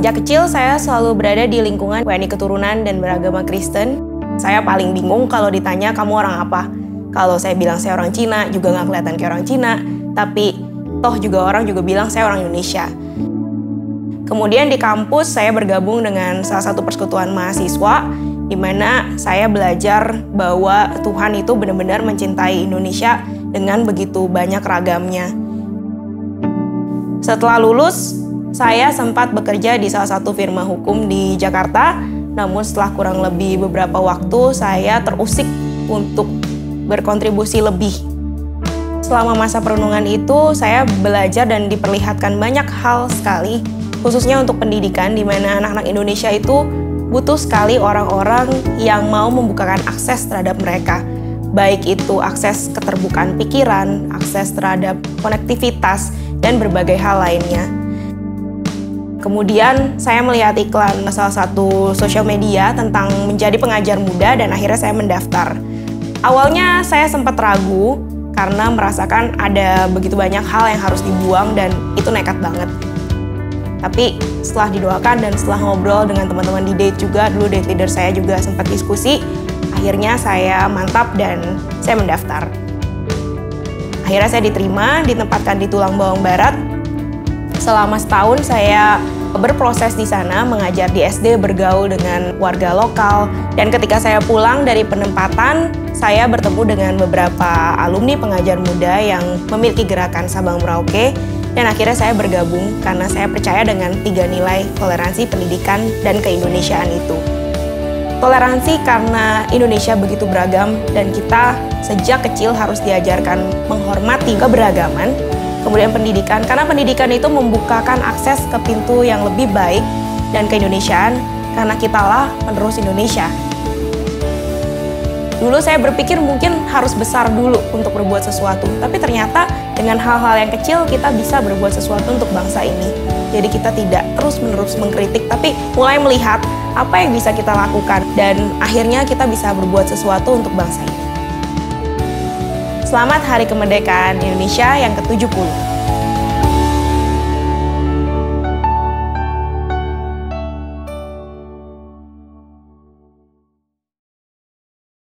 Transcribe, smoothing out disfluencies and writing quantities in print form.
Sejak kecil saya selalu berada di lingkungan WNI keturunan dan beragama Kristen. Saya paling bingung kalau ditanya kamu orang apa. Kalau saya bilang saya orang Cina, juga nggak kelihatan kayak orang Cina. Tapi toh juga orang juga bilang saya orang Indonesia. Kemudian di kampus saya bergabung dengan salah satu persekutuan mahasiswa, di mana saya belajar bahwa Tuhan itu benar-benar mencintai Indonesia dengan begitu banyak ragamnya. Setelah lulus, saya sempat bekerja di salah satu firma hukum di Jakarta, namun setelah kurang lebih beberapa waktu, saya terusik untuk berkontribusi lebih. Selama masa perenungan itu, saya belajar dan diperlihatkan banyak hal sekali, khususnya untuk pendidikan, di mana anak-anak Indonesia itu butuh sekali orang-orang yang mau membukakan akses terhadap mereka. Baik itu akses keterbukaan pikiran, akses terhadap konektivitas, dan berbagai hal lainnya. Kemudian saya melihat iklan salah satu sosial media tentang menjadi pengajar muda dan akhirnya saya mendaftar. Awalnya saya sempat ragu karena merasakan ada begitu banyak hal yang harus dibuang dan itu nekat banget. Tapi setelah didoakan dan setelah ngobrol dengan teman-teman di date juga, dulu date leader saya juga sempat diskusi, akhirnya saya mantap dan saya mendaftar. Akhirnya saya diterima, ditempatkan di Tulang Bawang Barat. Selama setahun saya berproses di sana, mengajar di SD, bergaul dengan warga lokal. Dan ketika saya pulang dari penempatan, saya bertemu dengan beberapa alumni pengajar muda yang memiliki gerakan Sabang Merauke. Dan akhirnya saya bergabung karena saya percaya dengan 3 nilai toleransi, pendidikan, dan keindonesiaan itu. Toleransi karena Indonesia begitu beragam dan kita sejak kecil harus diajarkan menghormati keberagaman. Kemudian pendidikan, karena pendidikan itu membukakan akses ke pintu yang lebih baik dan keindonesiaan karena kitalah penerus Indonesia. Dulu saya berpikir mungkin harus besar dulu untuk berbuat sesuatu, tapi ternyata dengan hal-hal yang kecil kita bisa berbuat sesuatu untuk bangsa ini. Jadi kita tidak terus-menerus mengkritik, tapi mulai melihat apa yang bisa kita lakukan dan akhirnya kita bisa berbuat sesuatu untuk bangsa ini. Selamat Hari Kemerdekaan Indonesia yang ke-70.